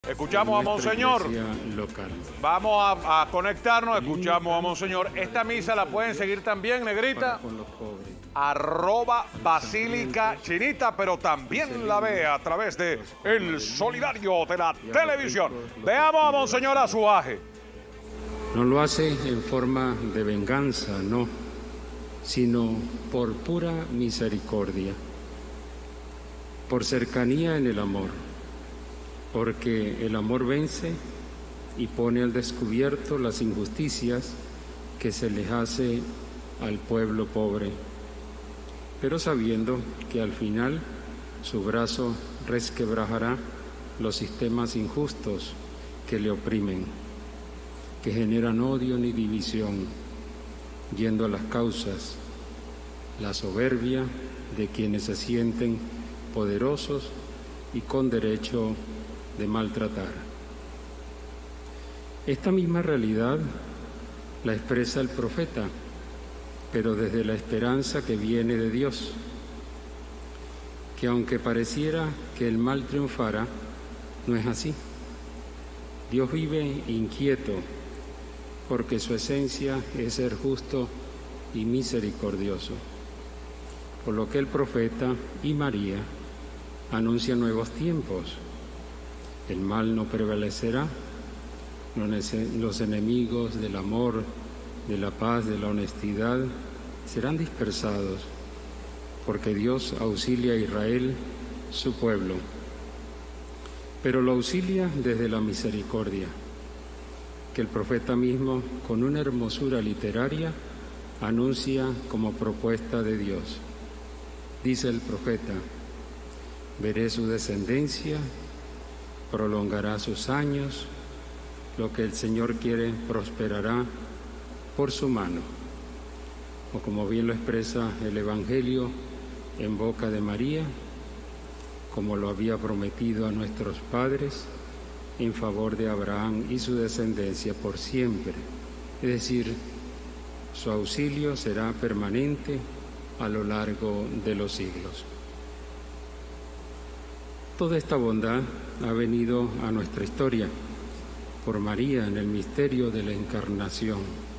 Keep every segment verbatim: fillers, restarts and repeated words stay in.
Escuchamos a Monseñor. Local. Vamos a, a conectarnos, escuchamos a Monseñor. Esta misa la pueden seguir también, negrita. Arroba Basílica Chinita, pero también la ve a través de El Solidario de la televisión. Veamos a Monseñor Azuaje. No lo hace en forma de venganza, no, sino por pura misericordia, por cercanía en el amor, porque el amor vence y pone al descubierto las injusticias que se les hace al pueblo pobre, pero sabiendo que al final su brazo resquebrajará los sistemas injustos que le oprimen, que generan odio ni división, yendo a las causas, la soberbia de quienes se sienten poderosos y con derecho de maltratar. Esta misma realidad la expresa el profeta, pero desde la esperanza que viene de Dios, que aunque pareciera que el mal triunfara, no es así. Dios vive inquieto, porque su esencia es ser justo y misericordioso, por lo que el profeta y María anuncian nuevos tiempos. El mal no prevalecerá, los enemigos del amor, de la paz, de la honestidad, serán dispersados, porque Dios auxilia a Israel, su pueblo, pero lo auxilia desde la misericordia, que el profeta mismo, con una hermosura literaria, anuncia como propuesta de Dios. Dice el profeta: veré su descendencia, prolongará sus años, lo que el Señor quiere prosperará por su mano. O como bien lo expresa el Evangelio en boca de María, como lo había prometido a nuestros padres, en favor de Abraham y su descendencia por siempre. Es decir, su auxilio será permanente a lo largo de los siglos. Toda esta bondad ha venido a nuestra historia por María en el misterio de la Encarnación.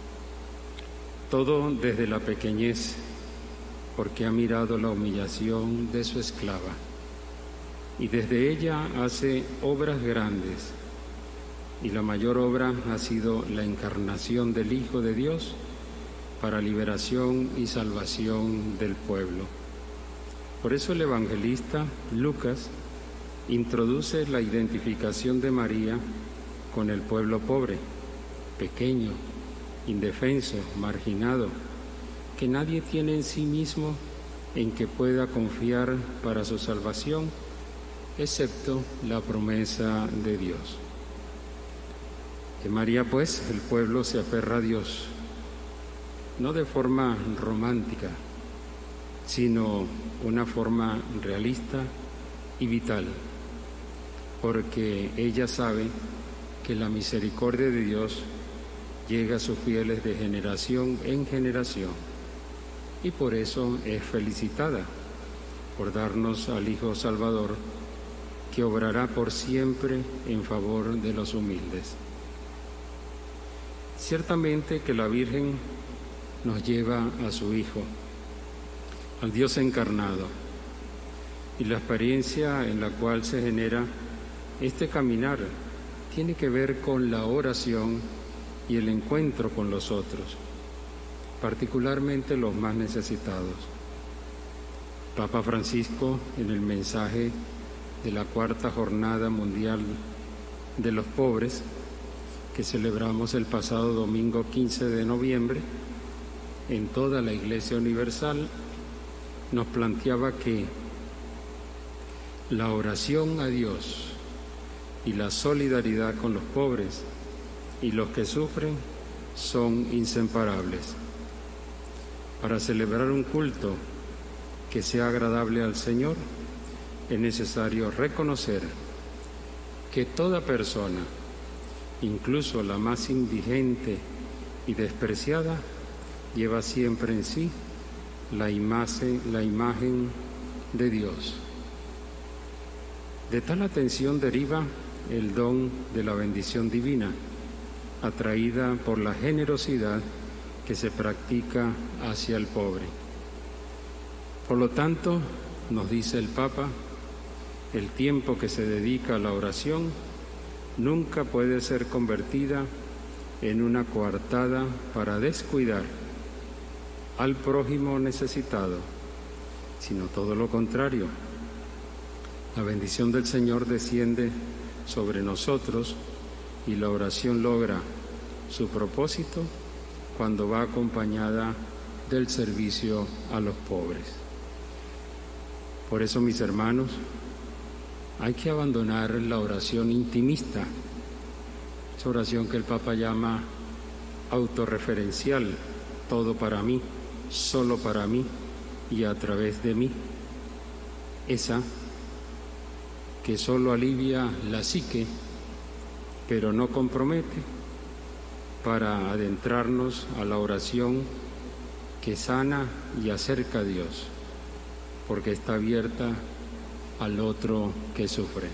Todo desde la pequeñez, porque ha mirado la humillación de su esclava, y desde ella hace obras grandes, y la mayor obra ha sido la encarnación del Hijo de Dios para liberación y salvación del pueblo. Por eso el evangelista Lucas introduce la identificación de María con el pueblo pobre, pequeño, indefenso, marginado, que nadie tiene en sí mismo en que pueda confiar para su salvación, excepto la promesa de Dios. De María, pues, el pueblo se aferra a Dios, no de forma romántica, sino una forma realista y vital, porque ella sabe que la misericordia de Dios llega a sus fieles de generación en generación, y por eso es felicitada por darnos al Hijo Salvador, que obrará por siempre en favor de los humildes. Ciertamente que la Virgen nos lleva a su Hijo, al Dios encarnado, y la experiencia en la cual se genera este caminar tiene que ver con la oración y el encuentro con los otros, particularmente los más necesitados. Papa Francisco, en el mensaje de la Cuarta Jornada Mundial de los Pobres, que celebramos el pasado domingo quince de noviembre, en toda la Iglesia Universal, nos planteaba que la oración a Dios y la solidaridad con los pobres y los que sufren son inseparables. Para celebrar un culto que sea agradable al Señor, es necesario reconocer que toda persona, incluso la más indigente y despreciada, lleva siempre en sí la imagen, la imagen de Dios. De tal atención deriva el don de la bendición divina, atraída por la generosidad que se practica hacia el pobre. Por lo tanto, nos dice el Papa, el tiempo que se dedica a la oración nunca puede ser convertida en una coartada para descuidar al prójimo necesitado, sino todo lo contrario. La bendición del Señor desciende sobre nosotros y la oración logra su propósito cuando va acompañada del servicio a los pobres. Por eso, mis hermanos, hay que abandonar la oración intimista, esa oración que el Papa llama autorreferencial, todo para mí, solo para mí y a través de mí. Esa que solo alivia la psique, pero no compromete, para adentrarnos a la oración que sana y acerca a Dios, porque está abierta al otro que sufre.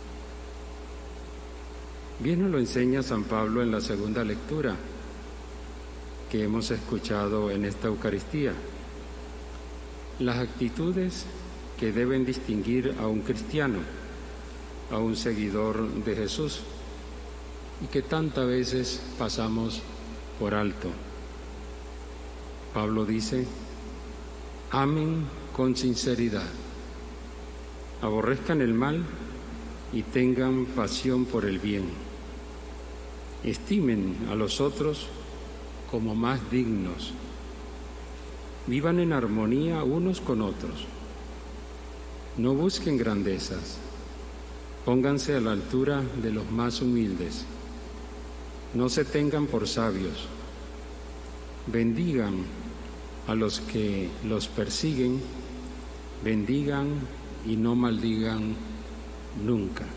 Bien nos lo enseña San Pablo en la segunda lectura que hemos escuchado en esta Eucaristía. Las actitudes que deben distinguir a un cristiano, a un seguidor de Jesús, y que tantas veces pasamos por alto. Pablo dice, amen con sinceridad, aborrezcan el mal y tengan pasión por el bien. Estimen a los otros como más dignos. Vivan en armonía unos con otros. No busquen grandezas. Pónganse a la altura de los más humildes. No se tengan por sabios. Bendigan a los que los persiguen. Bendigan y no maldigan nunca.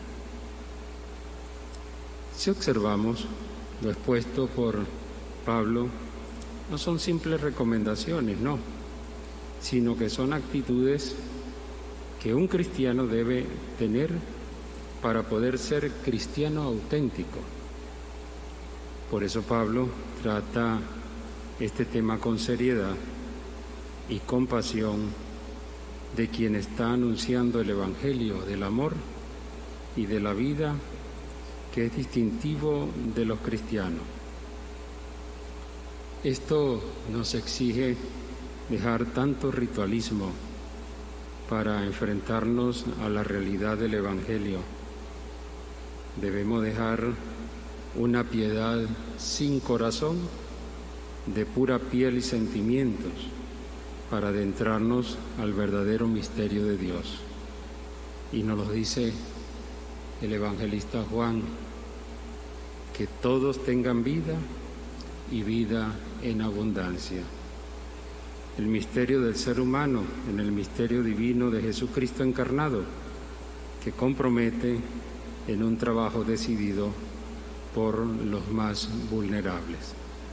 Si observamos lo expuesto por Pablo, no son simples recomendaciones, no, sino que son actitudes que un cristiano debe tener para poder ser cristiano auténtico. Por eso Pablo trata este tema con seriedad y compasión de quien está anunciando el Evangelio del amor y de la vida que es distintivo de los cristianos. Esto nos exige dejar tanto ritualismo para enfrentarnos a la realidad del Evangelio. Debemos dejar una piedad sin corazón, de pura piel y sentimientos, para adentrarnos al verdadero misterio de Dios. Y nos lo dice el evangelista Juan, que todos tengan vida y vida en abundancia. El misterio del ser humano en el misterio divino de Jesucristo encarnado, que compromete en un trabajo decidido por los más vulnerables.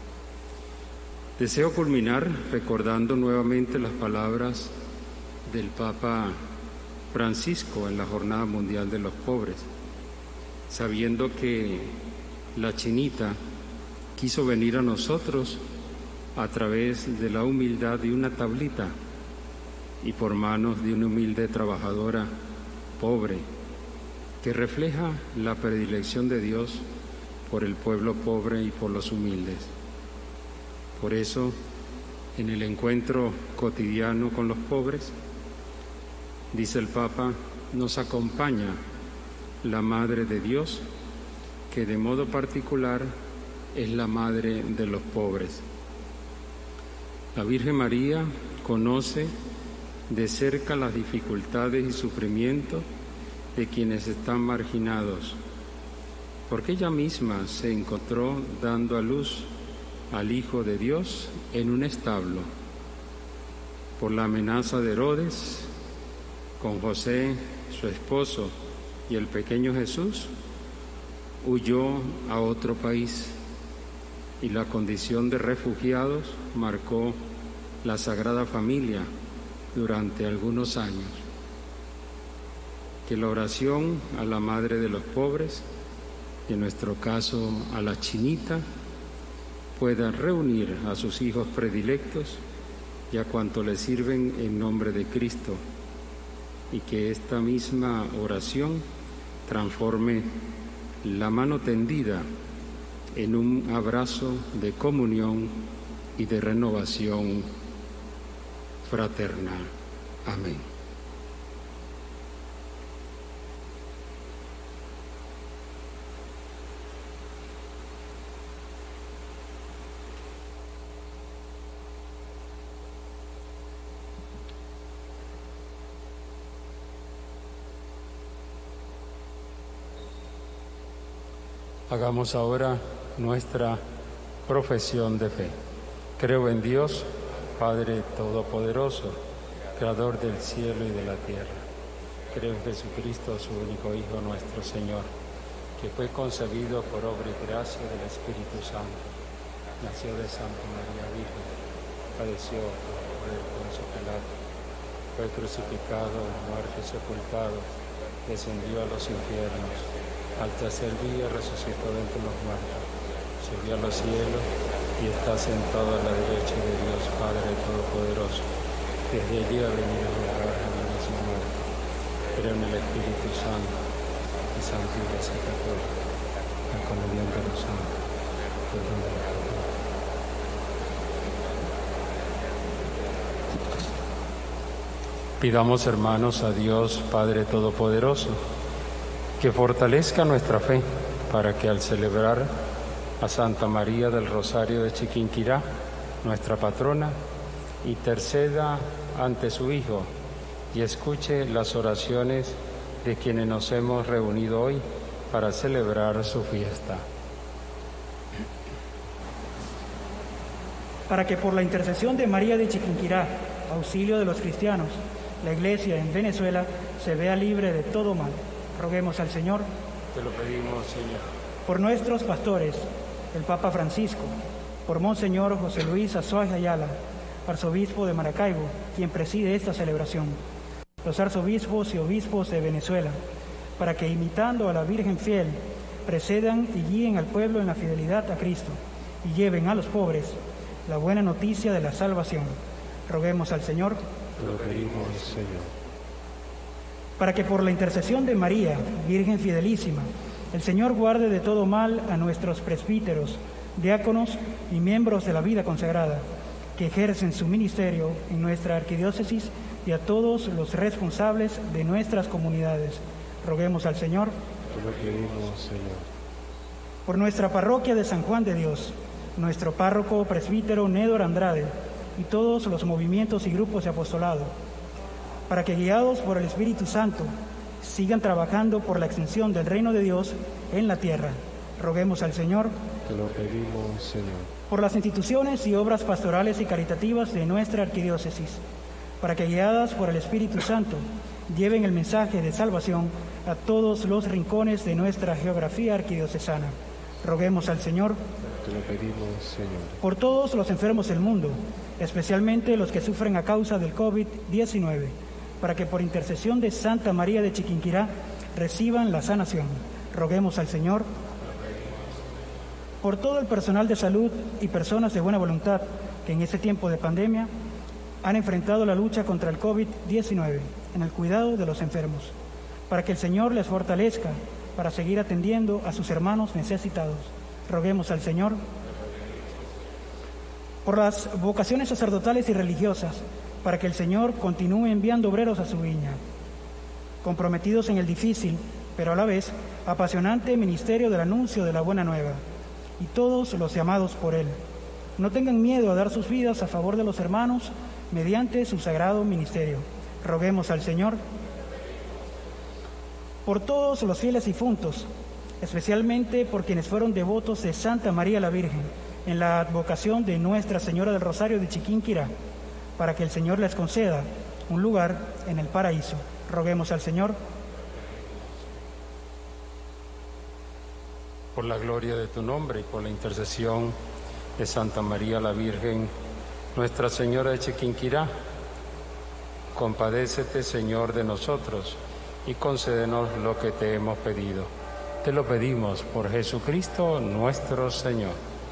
Deseo culminar recordando nuevamente las palabras del Papa Francisco en la Jornada Mundial de los Pobres, sabiendo que la Chinita quiso venir a nosotros a través de la humildad de una tablita y por manos de una humilde trabajadora pobre, que refleja la predilección de Dios por el pueblo pobre y por los humildes. Por eso, en el encuentro cotidiano con los pobres, dice el Papa, nos acompaña la Madre de Dios, que de modo particular es la Madre de los pobres. La Virgen María conoce de cerca las dificultades y sufrimientos de quienes están marginados, porque ella misma se encontró dando a luz al Hijo de Dios en un establo. Por la amenaza de Herodes, con José, su esposo, y el pequeño Jesús, huyó a otro país, y la condición de refugiados marcó la Sagrada Familia durante algunos años. Que la oración a la Madre de los pobres y en nuestro caso a la Chinita, pueda reunir a sus hijos predilectos y a cuanto le sirven en nombre de Cristo, y que esta misma oración transforme la mano tendida en un abrazo de comunión y de renovación fraterna. Amén. Hagamos ahora nuestra profesión de fe. Creo en Dios, Padre Todopoderoso, Creador del cielo y de la tierra. Creo en Jesucristo, su único Hijo, nuestro Señor, que fue concebido por obra y gracia del Espíritu Santo. Nació de Santa María Virgen, padeció por el Poncio Pilato, fue crucificado, muerto y sepultado, descendió a los infiernos. Al tercer día resucitó de entre los muertos, subió a los cielos y está sentado a la derecha de Dios Padre Todopoderoso. Desde allí ha venido a juzgar a vivos y muertos. Creo en el Espíritu Santo y Santa Iglesia Católica, la comunión de los santos, perdón de los pecados. Pidamos, hermanos, a Dios Padre Todopoderoso, que fortalezca nuestra fe para que al celebrar a Santa María del Rosario de Chiquinquirá, nuestra patrona, interceda ante su Hijo y escuche las oraciones de quienes nos hemos reunido hoy para celebrar su fiesta. Para que por la intercesión de María de Chiquinquirá, auxilio de los cristianos, la Iglesia en Venezuela se vea libre de todo mal. Roguemos al Señor. Te lo pedimos, Señor. Por nuestros pastores, el Papa Francisco, por Monseñor José Luis Azuay Ayala, arzobispo de Maracaibo, quien preside esta celebración, los arzobispos y obispos de Venezuela, para que, imitando a la Virgen fiel, precedan y guíen al pueblo en la fidelidad a Cristo y lleven a los pobres la buena noticia de la salvación. Roguemos al Señor. Te lo pedimos, Señor. Para que por la intercesión de María, Virgen fidelísima, el Señor guarde de todo mal a nuestros presbíteros, diáconos y miembros de la vida consagrada, que ejercen su ministerio en nuestra arquidiócesis, y a todos los responsables de nuestras comunidades. Roguemos al Señor. Te lo pedimos, Señor. Por nuestra parroquia de San Juan de Dios, nuestro párroco presbítero Nédor Andrade y todos los movimientos y grupos de apostolado, para que, guiados por el Espíritu Santo, sigan trabajando por la extensión del reino de Dios en la tierra. Roguemos al Señor. Te lo pedimos, Señor. Por las instituciones y obras pastorales y caritativas de nuestra arquidiócesis, para que, guiadas por el Espíritu Santo, lleven el mensaje de salvación a todos los rincones de nuestra geografía arquidiocesana. Roguemos al Señor. Te lo pedimos, Señor. Por todos los enfermos del mundo, especialmente los que sufren a causa del COVID diecinueve, para que por intercesión de Santa María de Chiquinquirá reciban la sanación. Roguemos al Señor. Por todo el personal de salud y personas de buena voluntad que en este tiempo de pandemia han enfrentado la lucha contra el COVID diecinueve en el cuidado de los enfermos, para que el Señor les fortalezca para seguir atendiendo a sus hermanos necesitados. Roguemos al Señor. Por las vocaciones sacerdotales y religiosas, para que el Señor continúe enviando obreros a su viña, comprometidos en el difícil, pero a la vez apasionante ministerio del anuncio de la buena nueva, y todos los llamados por Él no tengan miedo a dar sus vidas a favor de los hermanos mediante su sagrado ministerio. Roguemos al Señor. Por todos los fieles difuntos, especialmente por quienes fueron devotos de Santa María la Virgen, en la advocación de Nuestra Señora del Rosario de Chiquinquirá, para que el Señor les conceda un lugar en el paraíso. Roguemos al Señor. Por la gloria de tu nombre y por la intercesión de Santa María la Virgen, Nuestra Señora de Chiquinquirá, compadécete, Señor, de nosotros y concédenos lo que te hemos pedido. Te lo pedimos por Jesucristo nuestro Señor.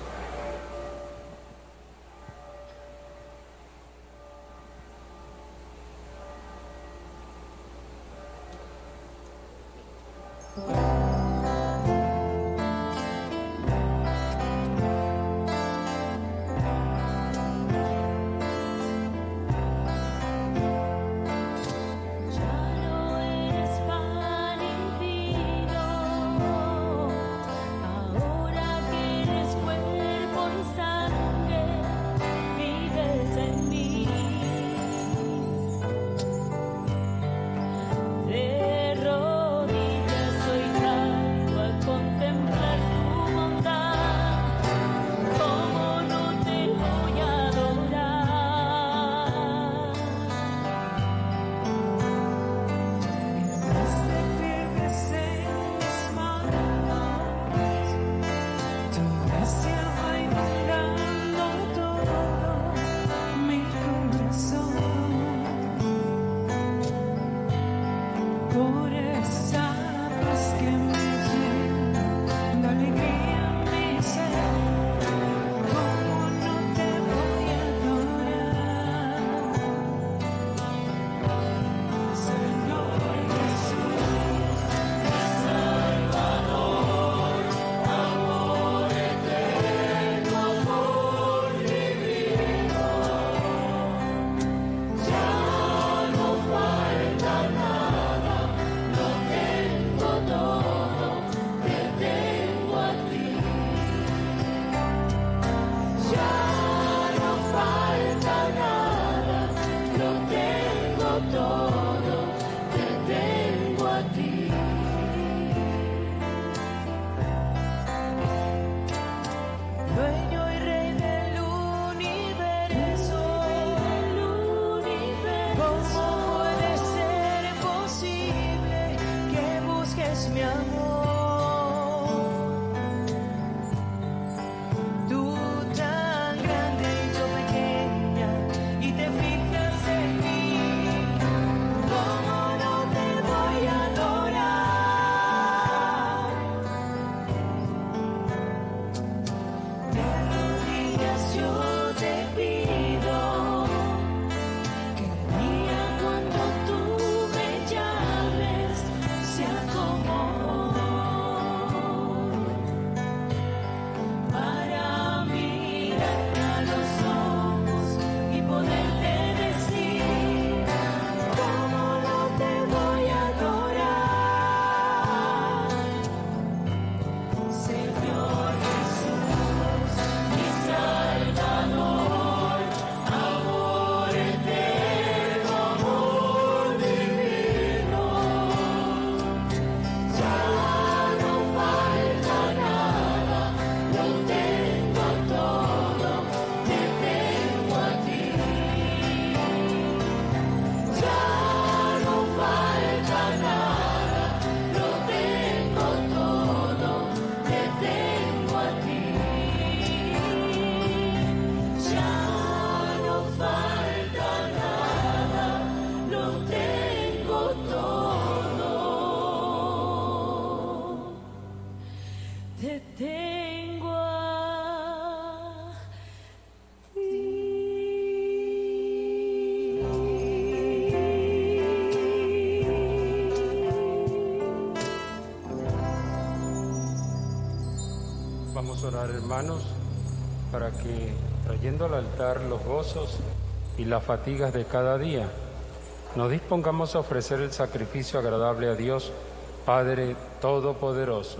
Vamos a orar, hermanos, para que, trayendo al altar los gozos y las fatigas de cada día, nos dispongamos a ofrecer el sacrificio agradable a Dios, Padre Todopoderoso.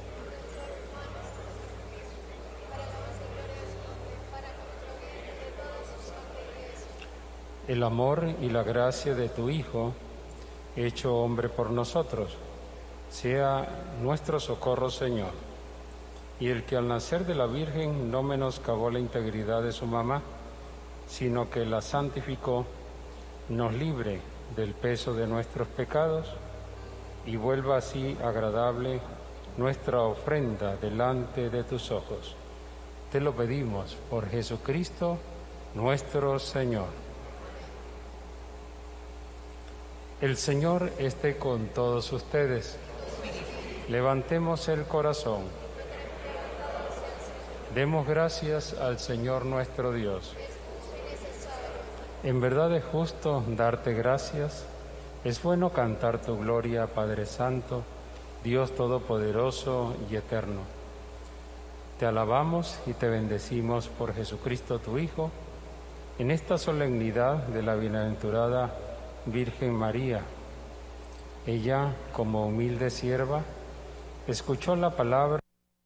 El amor y la gracia de tu Hijo, hecho hombre por nosotros, sea nuestro socorro, Señor. Y el que al nacer de la Virgen no menoscabó la integridad de su mamá, sino que la santificó, nos libre del peso de nuestros pecados y vuelva así agradable nuestra ofrenda delante de tus ojos. Te lo pedimos por Jesucristo nuestro Señor. El Señor esté con todos ustedes. Levantemos el corazón. Demos gracias al Señor nuestro Dios. En verdad es justo darte gracias. Es bueno cantar tu gloria, Padre Santo, Dios Todopoderoso y Eterno. Te alabamos y te bendecimos por Jesucristo tu Hijo, en esta solemnidad de la bienaventurada Virgen María. Ella, como humilde sierva, escuchó la palabra.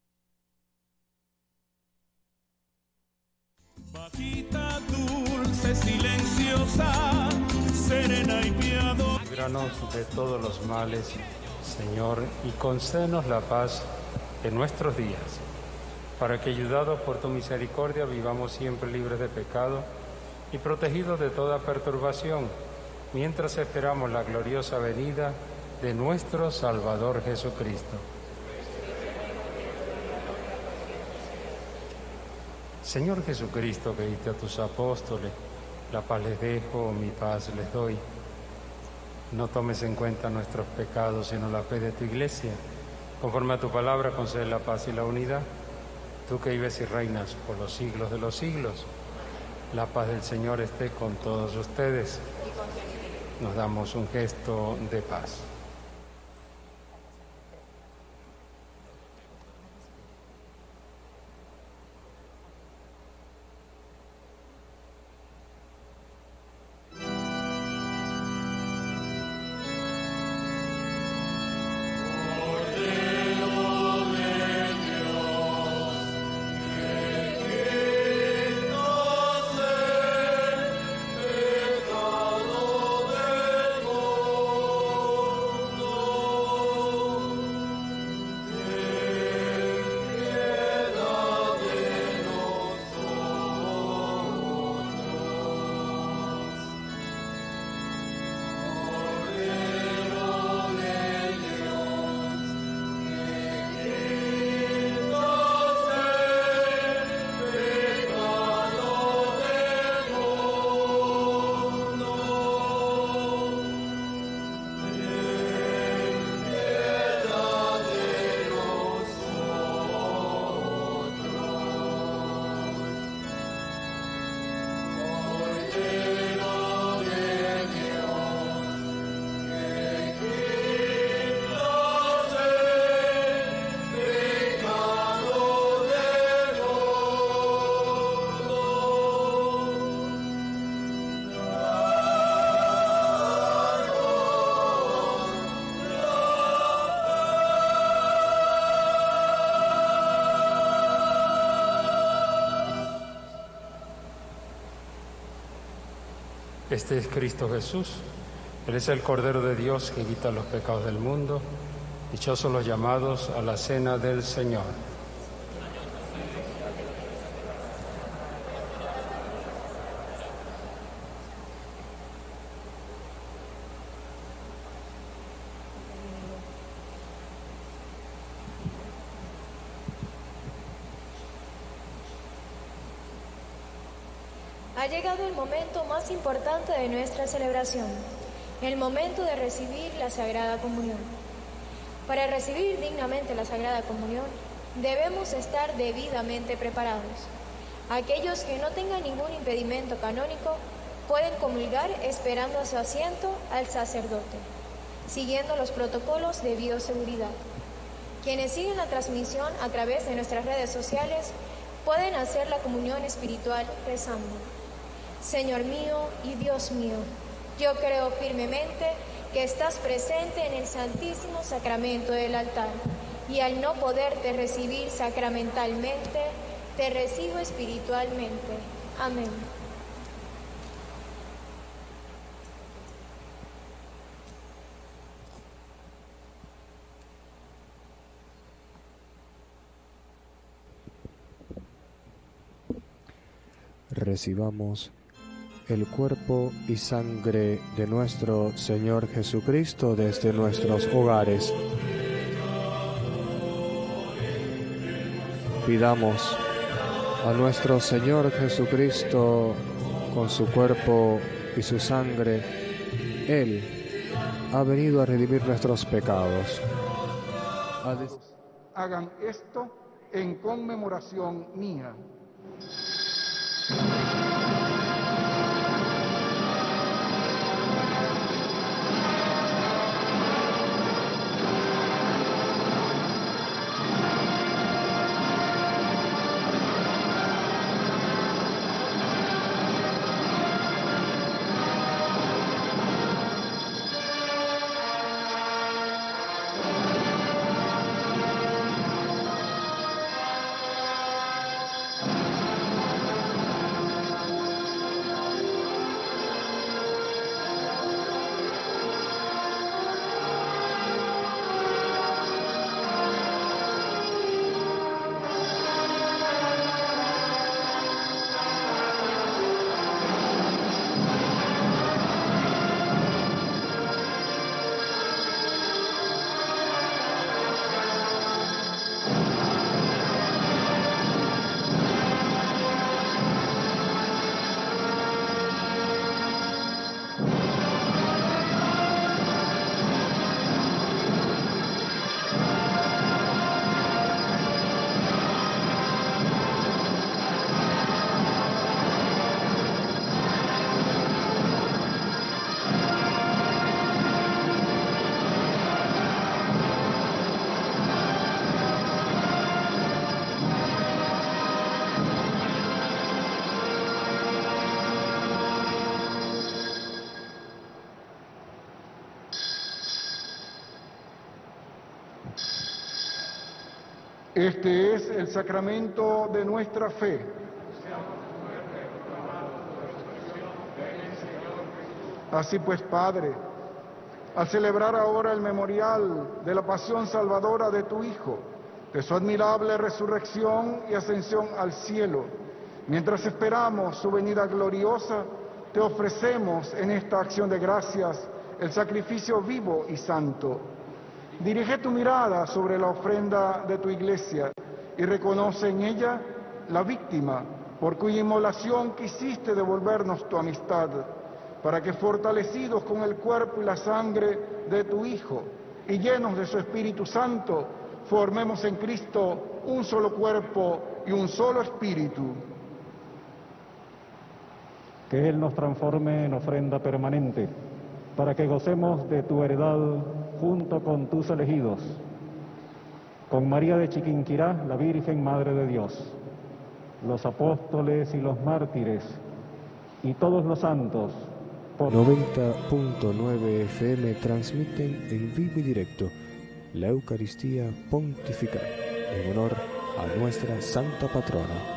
Bajita, dulce, silenciosa, serena y piadosa. Líbranos de todos los males, Señor, y concédenos la paz en nuestros días, para que, ayudados por tu misericordia, vivamos siempre libres de pecado y protegidos de toda perturbación, mientras esperamos la gloriosa venida de nuestro Salvador Jesucristo. Señor Jesucristo, que diste a tus apóstoles, la paz les dejo, mi paz les doy. No tomes en cuenta nuestros pecados, sino la fe de tu Iglesia. Conforme a tu palabra, concede la paz y la unidad. Tú que vives y reinas por los siglos de los siglos, la paz del Señor esté con todos ustedes. Nos damos un gesto de paz. Este es Cristo Jesús. Él es el Cordero de Dios que quita los pecados del mundo. Dichosos los llamados a la cena del Señor. Ha llegado el momento más importante de nuestra celebración, el momento de recibir la Sagrada Comunión. Para recibir dignamente la Sagrada Comunión, debemos estar debidamente preparados. Aquellos que no tengan ningún impedimento canónico pueden comulgar esperando a su asiento al sacerdote, siguiendo los protocolos de bioseguridad. Quienes siguen la transmisión a través de nuestras redes sociales pueden hacer la comunión espiritual rezando: Señor mío y Dios mío, yo creo firmemente que estás presente en el Santísimo Sacramento del altar, y al no poderte recibir sacramentalmente, te recibo espiritualmente. Amén. Recibamos el cuerpo y sangre de nuestro Señor Jesucristo desde nuestros hogares. Pidamos a nuestro Señor Jesucristo con su cuerpo y su sangre. Él ha venido a redimir nuestros pecados. Hagan esto en conmemoración mía. Este es el sacramento de nuestra fe. Así pues, Padre, al celebrar ahora el memorial de la pasión salvadora de tu Hijo, de su admirable resurrección y ascensión al cielo, mientras esperamos su venida gloriosa, te ofrecemos en esta acción de gracias el sacrificio vivo y santo. Dirige tu mirada sobre la ofrenda de tu Iglesia y reconoce en ella la víctima por cuya inmolación quisiste devolvernos tu amistad, para que fortalecidos con el cuerpo y la sangre de tu Hijo y llenos de su Espíritu Santo, formemos en Cristo un solo cuerpo y un solo espíritu. Que Él nos transforme en ofrenda permanente, para que gocemos de tu heredad junto con tus elegidos, con María de Chiquinquirá, la Virgen Madre de Dios, los apóstoles y los mártires, y todos los santos. Por... noventa punto nueve F M transmiten en vivo y directo la Eucaristía Pontifical en honor a nuestra Santa Patrona.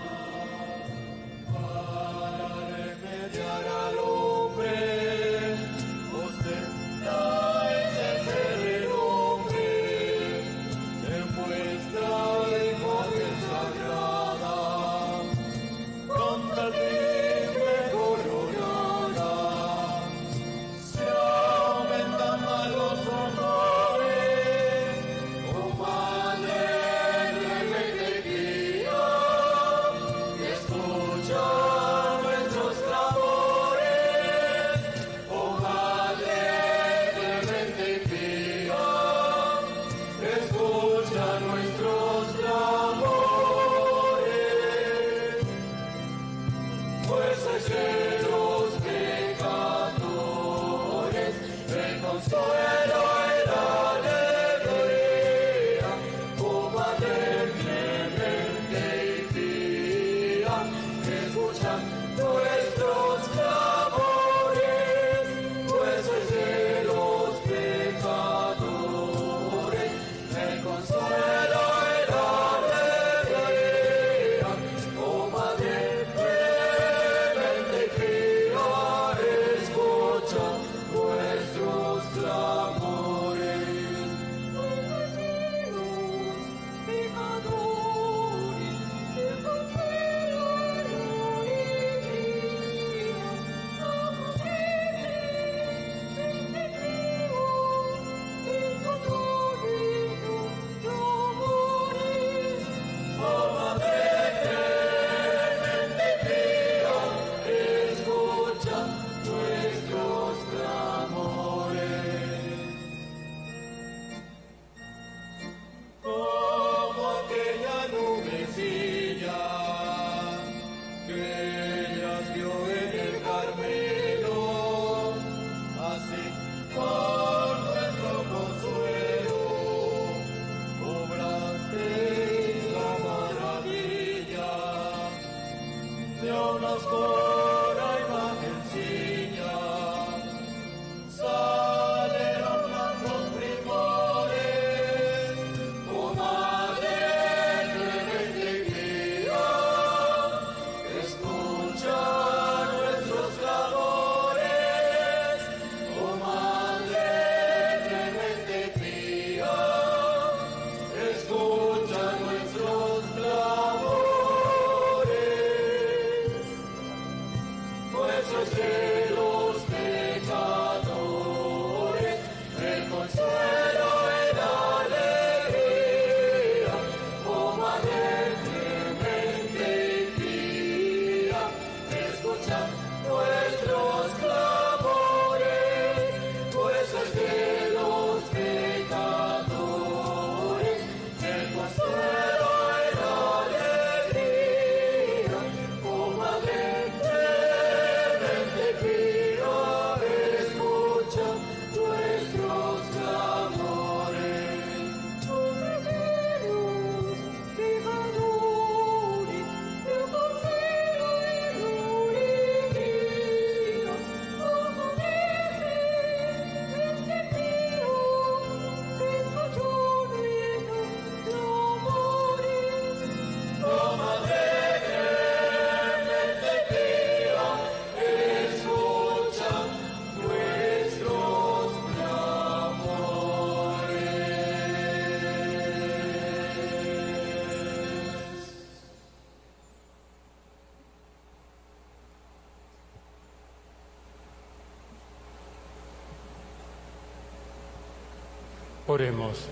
Oremos.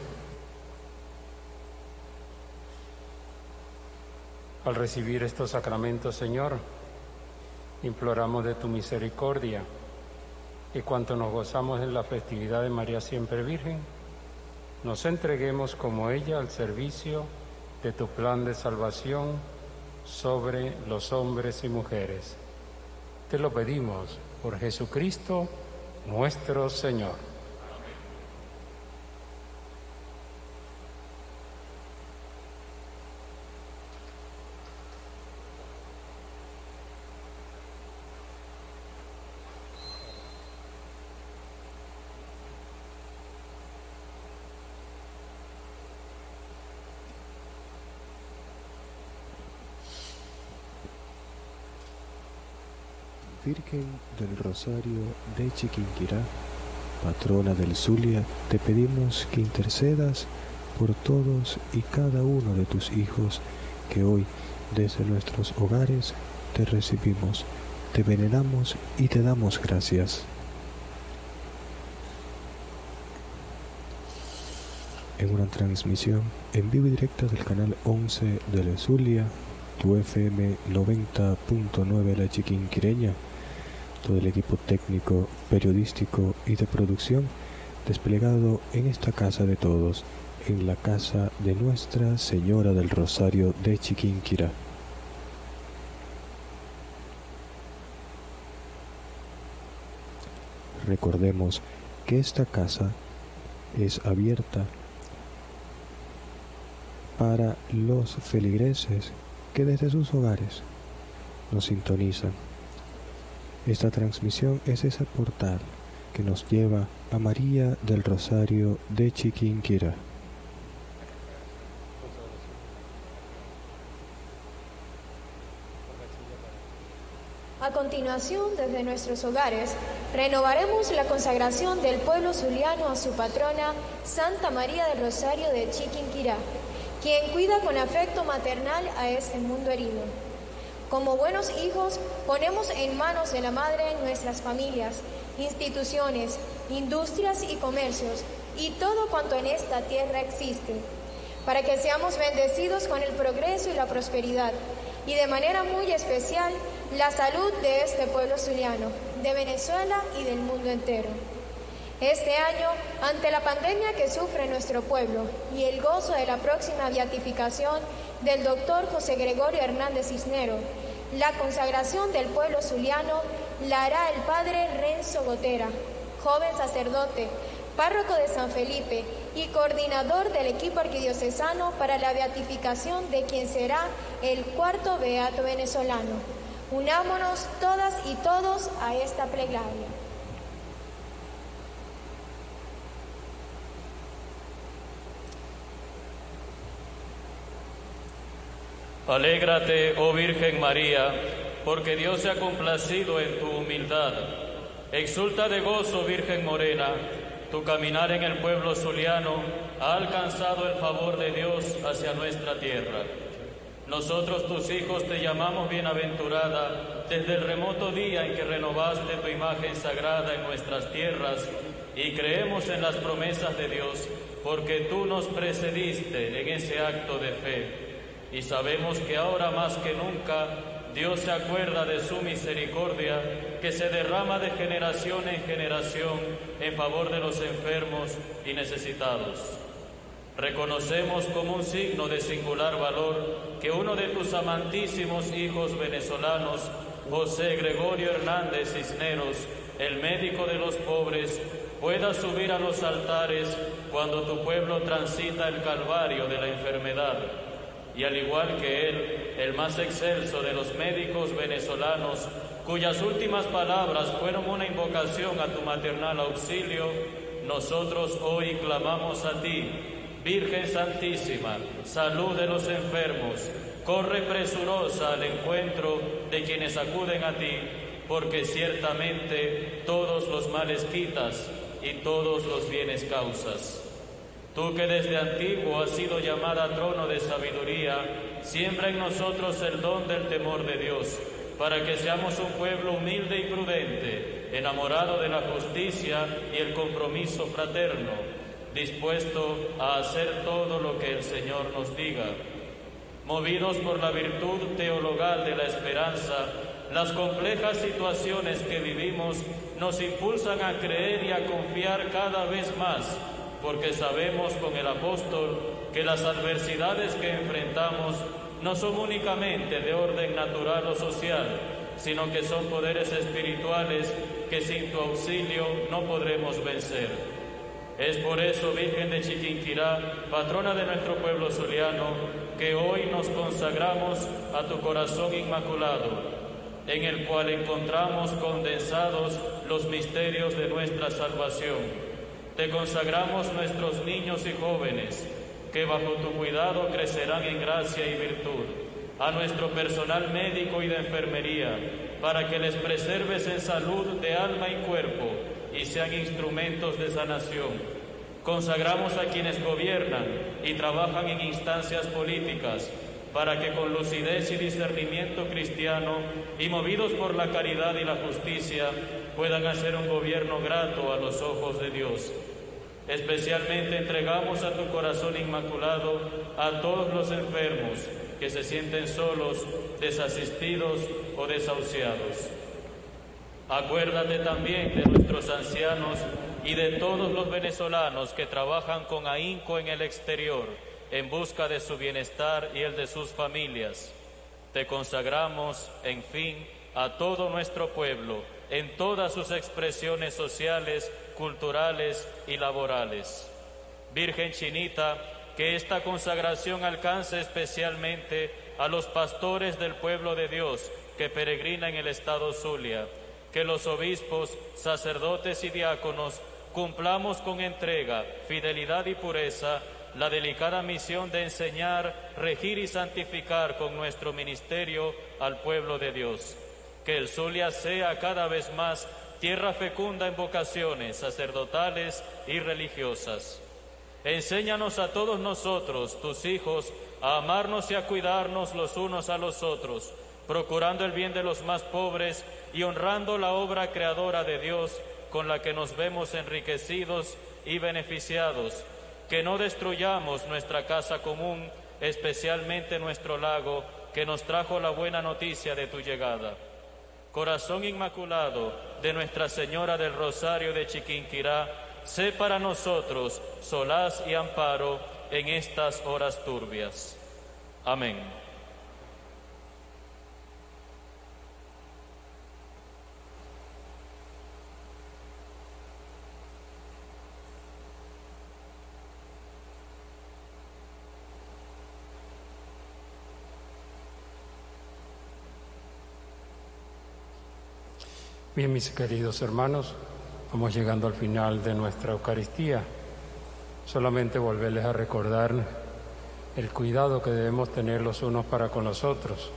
Al recibir estos sacramentos, Señor, imploramos de tu misericordia y cuanto nos gozamos en la festividad de María Siempre Virgen, nos entreguemos como ella al servicio de tu plan de salvación sobre los hombres y mujeres. Te lo pedimos por Jesucristo nuestro Señor. Virgen del Rosario de Chiquinquirá, patrona del Zulia, te pedimos que intercedas por todos y cada uno de tus hijos que hoy desde nuestros hogares te recibimos, te veneramos y te damos gracias. En una transmisión en vivo y directa del canal once de la Zulia, tu F M noventa punto nueve La Chiquinquireña, todo el equipo técnico, periodístico y de producción desplegado en esta casa de todos, en la casa de Nuestra Señora del Rosario de Chiquinquirá. Recordemos que esta casa es abierta para los feligreses que desde sus hogares nos sintonizan. Esta transmisión es ese portal que nos lleva a María del Rosario de Chiquinquirá. A continuación, desde nuestros hogares, renovaremos la consagración del pueblo zuliano a su patrona, Santa María del Rosario de Chiquinquirá, quien cuida con afecto maternal a este mundo herido. Como buenos hijos, ponemos en manos de la Madre nuestras familias, instituciones, industrias y comercios, y todo cuanto en esta tierra existe, para que seamos bendecidos con el progreso y la prosperidad, y de manera muy especial, la salud de este pueblo zuliano, de Venezuela y del mundo entero. Este año, ante la pandemia que sufre nuestro pueblo y el gozo de la próxima beatificación del doctor José Gregorio Hernández Cisnero, la consagración del pueblo zuliano la hará el padre Renzo Gotera, joven sacerdote, párroco de San Felipe y coordinador del equipo arquidiocesano para la beatificación de quien será el cuarto beato venezolano, Unámonos todas y todos a esta plegaria. Alégrate, oh Virgen María, porque Dios se ha complacido en tu humildad. Exulta de gozo, Virgen morena, tu caminar en el pueblo zuliano ha alcanzado el favor de Dios hacia nuestra tierra. Nosotros, tus hijos, te llamamos bienaventurada desde el remoto día en que renovaste tu imagen sagrada en nuestras tierras, y creemos en las promesas de Dios, porque tú nos precediste en ese acto de fe. Y sabemos que ahora más que nunca Dios se acuerda de su misericordia, que se derrama de generación en generación en favor de los enfermos y necesitados. Reconocemos como un signo de singular valor que uno de tus amantísimos hijos venezolanos, José Gregorio Hernández Cisneros, el médico de los pobres, pueda subir a los altares cuando tu pueblo transita el calvario de la enfermedad. Y al igual que él, el más excelso de los médicos venezolanos, cuyas últimas palabras fueron una invocación a tu maternal auxilio, nosotros hoy clamamos a ti, Virgen Santísima, salud de los enfermos, corre presurosa al encuentro de quienes acuden a ti, porque ciertamente todos los males quitas y todos los bienes causas. Tú que desde antiguo has sido llamada trono de sabiduría, siembra en nosotros el don del temor de Dios, para que seamos un pueblo humilde y prudente, enamorado de la justicia y el compromiso fraterno, dispuesto a hacer todo lo que el Señor nos diga. Movidos por la virtud teologal de la esperanza, las complejas situaciones que vivimos nos impulsan a creer y a confiar cada vez más, porque sabemos con el apóstol que las adversidades que enfrentamos no son únicamente de orden natural o social, sino que son poderes espirituales que sin tu auxilio no podremos vencer. Es por eso, Virgen de Chiquinquirá, patrona de nuestro pueblo zuliano, que hoy nos consagramos a tu corazón inmaculado, en el cual encontramos condensados los misterios de nuestra salvación. Te consagramos nuestros niños y jóvenes, que bajo tu cuidado crecerán en gracia y virtud, a nuestro personal médico y de enfermería, para que les preserves en salud de alma y cuerpo y sean instrumentos de sanación. Consagramos a quienes gobiernan y trabajan en instancias políticas, para que con lucidez y discernimiento cristiano y movidos por la caridad y la justicia puedan hacer un gobierno grato a los ojos de Dios. Especialmente entregamos a tu corazón inmaculado a todos los enfermos que se sienten solos, desasistidos o desahuciados. Acuérdate también de nuestros ancianos y de todos los venezolanos que trabajan con ahínco en el exterior en busca de su bienestar y el de sus familias. Te consagramos, en fin, a todo nuestro pueblo, en todas sus expresiones sociales, culturales y laborales. Virgen Chinita, que esta consagración alcance especialmente a los pastores del pueblo de Dios que peregrina en el estado Zulia, que los obispos, sacerdotes y diáconos cumplamos con entrega, fidelidad y pureza la delicada misión de enseñar, regir y santificar con nuestro ministerio al pueblo de Dios. Que el Zulia sea cada vez más tierra fecunda en vocaciones sacerdotales y religiosas. Enséñanos a todos nosotros, tus hijos, a amarnos y a cuidarnos los unos a los otros, procurando el bien de los más pobres y honrando la obra creadora de Dios con la que nos vemos enriquecidos y beneficiados. Que no destruyamos nuestra casa común, especialmente nuestro lago, que nos trajo la buena noticia de tu llegada. Corazón Inmaculado de Nuestra Señora del Rosario de Chiquinquirá, sé para nosotros solaz y amparo en estas horas turbias. Amén. Bien, mis queridos hermanos, vamos llegando al final de nuestra Eucaristía. Solamente volverles a recordar el cuidado que debemos tener los unos para con los otros.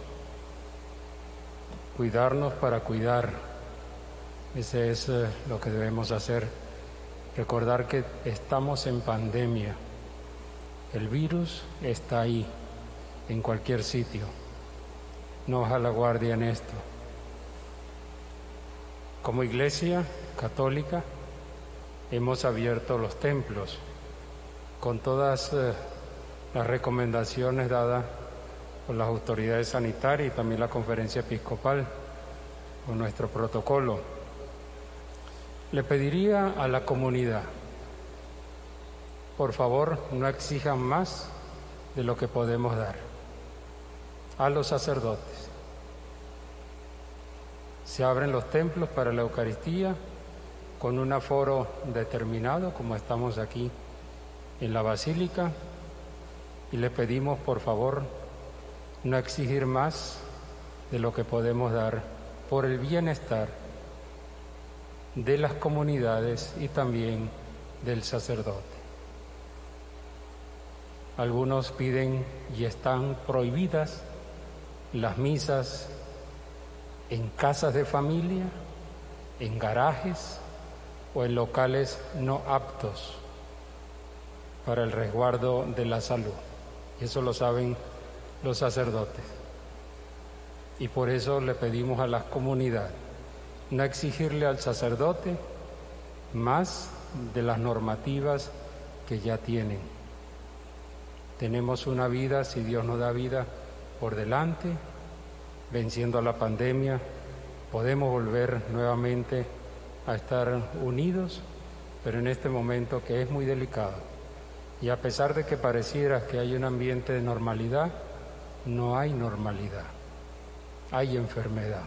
Cuidarnos para cuidar. Ese es eh, lo que debemos hacer. Recordar que estamos en pandemia. El virus está ahí, en cualquier sitio. No baja la guardia en esto. Como Iglesia Católica hemos abierto los templos con todas eh, las recomendaciones dadas por las autoridades sanitarias y también la Conferencia Episcopal, con nuestro protocolo. Le pediría a la comunidad, por favor, no exijan más de lo que podemos dar. A los sacerdotes. Se abren los templos para la Eucaristía con un aforo determinado, como estamos aquí en la Basílica, y le pedimos, por favor, no exigir más de lo que podemos dar por el bienestar de las comunidades y también del sacerdote. Algunos piden y están prohibidas las misas en casas de familia, en garajes o en locales no aptos para el resguardo de la salud. Y eso lo saben los sacerdotes. Y por eso le pedimos a las comunidades no exigirle al sacerdote más de las normativas que ya tienen. Tenemos una vida, si Dios nos da vida, por delante, venciendo a la pandemia, podemos volver nuevamente a estar unidos, pero en este momento que es muy delicado. Y a pesar de que pareciera que hay un ambiente de normalidad, no hay normalidad, hay enfermedad.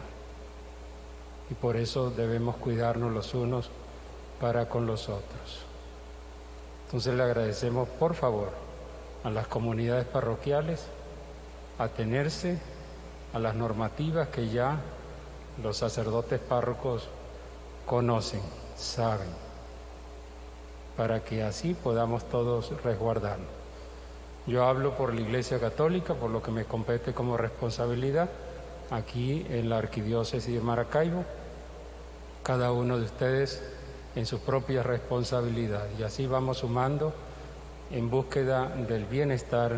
Y por eso debemos cuidarnos los unos para con los otros. Entonces le agradecemos, por favor, a las comunidades parroquiales atenerse a las normativas que ya los sacerdotes párrocos conocen, saben, para que así podamos todos resguardarnos. Yo hablo por la Iglesia Católica, por lo que me compete como responsabilidad, aquí en la Arquidiócesis de Maracaibo, cada uno de ustedes en su propia responsabilidad. Y así vamos sumando en búsqueda del bienestar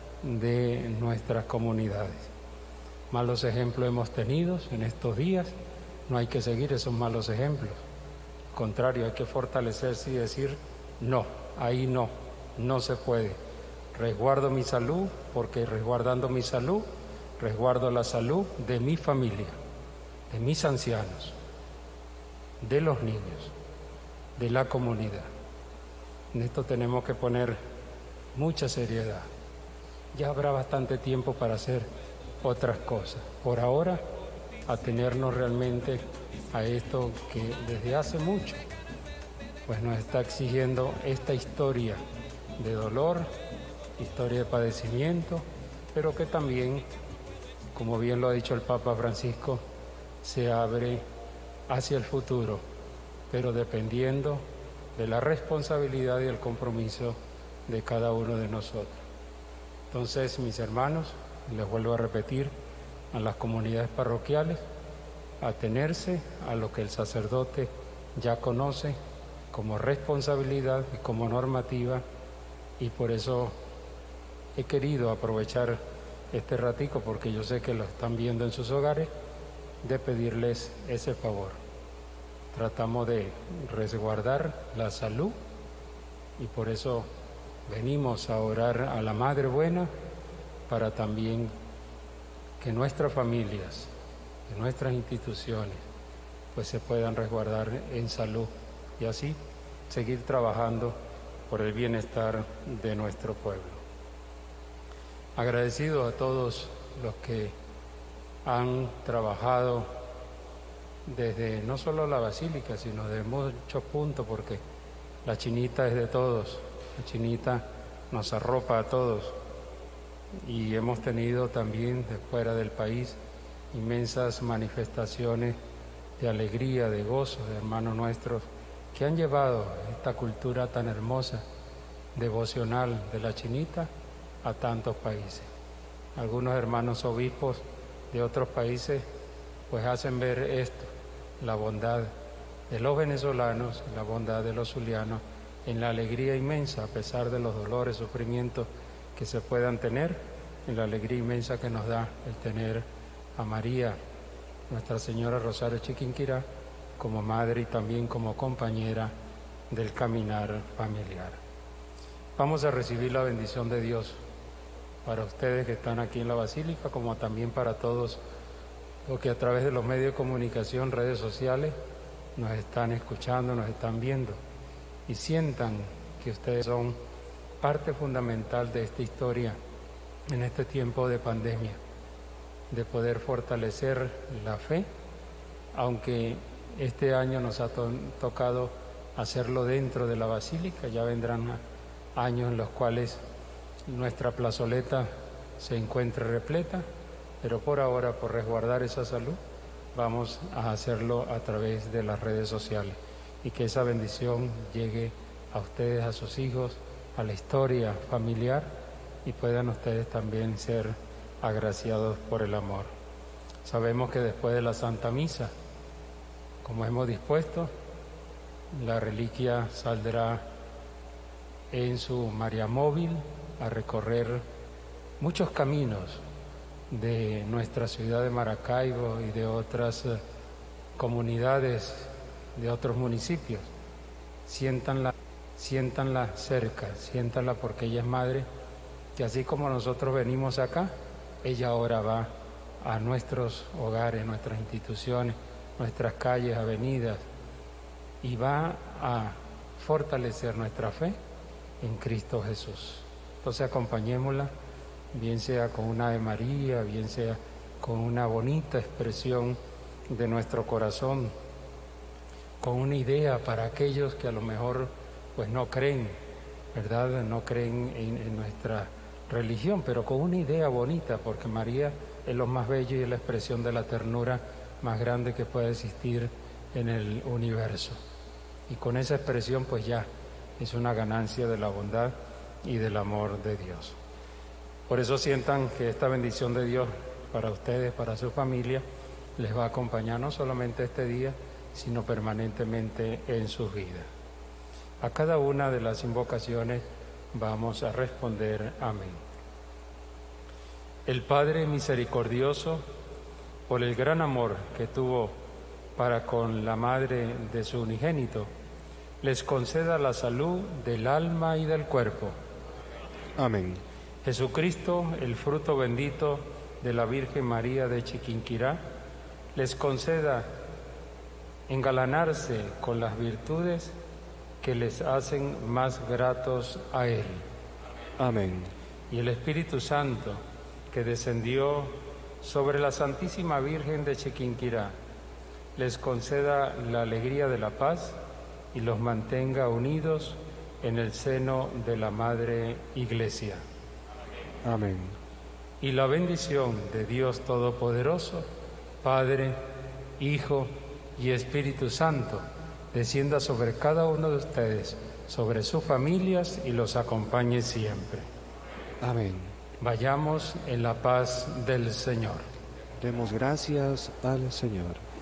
de nuestras comunidades. Malos ejemplos hemos tenido en estos días, no hay que seguir esos malos ejemplos. Al contrario, hay que fortalecerse y decir, no, ahí no, no se puede. Resguardo mi salud, porque resguardando mi salud, resguardo la salud de mi familia, de mis ancianos, de los niños, de la comunidad. En esto tenemos que poner mucha seriedad. Ya habrá bastante tiempo para hacer otras cosas. Por ahora, atenernos realmente a esto que desde hace mucho pues nos está exigiendo esta historia de dolor, historia de padecimiento, pero que también, como bien lo ha dicho el Papa Francisco, se abre hacia el futuro, pero dependiendo de la responsabilidad y el compromiso de cada uno de nosotros. Entonces, mis hermanos, les vuelvo a repetir a las comunidades parroquiales, atenerse a lo que el sacerdote ya conoce como responsabilidad y como normativa, y por eso he querido aprovechar este ratico, porque yo sé que lo están viendo en sus hogares, de pedirles ese favor. Tratamos de resguardar la salud y por eso venimos a orar a la Madre Buena para también que nuestras familias, que nuestras instituciones, pues se puedan resguardar en salud y así seguir trabajando por el bienestar de nuestro pueblo. Agradecido a todos los que han trabajado desde no solo la Basílica, sino de muchos puntos, porque la chinita es de todos, la chinita nos arropa a todos, y hemos tenido también de fuera del país inmensas manifestaciones de alegría, de gozo, de hermanos nuestros que han llevado esta cultura tan hermosa, devocional de la Chinita a tantos países. Algunos hermanos obispos de otros países pues hacen ver esto, la bondad de los venezolanos, la bondad de los zulianos, en la alegría inmensa, a pesar de los dolores, sufrimientos que se puedan tener, en la alegría inmensa que nos da el tener a María, Nuestra Señora Rosario Chiquinquirá, como madre y también como compañera del caminar familiar. Vamos a recibir la bendición de Dios para ustedes que están aquí en la Basílica, como también para todos los que a través de los medios de comunicación, redes sociales, nos están escuchando, nos están viendo y sientan que ustedes son parte fundamental de esta historia en este tiempo de pandemia, de poder fortalecer la fe, aunque este año nos ha to- tocado hacerlo dentro de la Basílica. Ya vendrán años en los cuales nuestra plazoleta se encuentre repleta, pero por ahora, por resguardar esa salud, vamos a hacerlo a través de las redes sociales y que esa bendición llegue a ustedes, a sus hijos, a la historia familiar y puedan ustedes también ser agraciados por el amor. Sabemos que después de la Santa Misa, como hemos dispuesto, la reliquia saldrá en su María Móvil a recorrer muchos caminos de nuestra ciudad de Maracaibo y de otras eh, comunidades, de otros municipios. Siéntanla, siéntanla cerca, siéntanla porque ella es madre, que así como nosotros venimos acá, ella ahora va a nuestros hogares, nuestras instituciones, nuestras calles, avenidas, y va a fortalecer nuestra fe en Cristo Jesús. Entonces acompañémosla, bien sea con una Ave María, bien sea con una bonita expresión de nuestro corazón, con una idea para aquellos que a lo mejor pues no creen, ¿verdad? No creen en, en nuestra religión, pero con una idea bonita, porque María es lo más bello y es la expresión de la ternura más grande que puede existir en el universo. Y con esa expresión pues ya es una ganancia de la bondad y del amor de Dios. Por eso sientan que esta bendición de Dios para ustedes, para su familia, les va a acompañar no solamente este día, sino permanentemente en sus vidas. A cada una de las invocaciones vamos a responder amén. El Padre misericordioso, por el gran amor que tuvo para con la madre de su unigénito, les conceda la salud del alma y del cuerpo. Amén. Jesucristo, el fruto bendito de la Virgen María de Chiquinquirá, les conceda engalanarse con las virtudes que les hacen más gratos a Él. Amén. Y el Espíritu Santo, que descendió sobre la Santísima Virgen de Chiquinquirá, les conceda la alegría de la paz y los mantenga unidos en el seno de la Madre Iglesia. Amén. Y la bendición de Dios Todopoderoso, Padre, Hijo y Espíritu Santo, descienda sobre cada uno de ustedes, sobre sus familias y los acompañe siempre. Amén. Vayamos en la paz del Señor. Demos gracias al Señor.